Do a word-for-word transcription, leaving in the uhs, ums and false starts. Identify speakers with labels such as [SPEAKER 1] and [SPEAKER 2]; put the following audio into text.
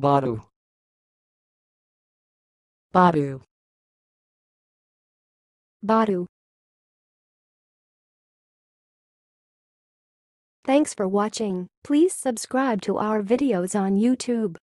[SPEAKER 1] bottu, bottu,
[SPEAKER 2] bottu. Thanks for watching. Please subscribe to our videos on YouTube.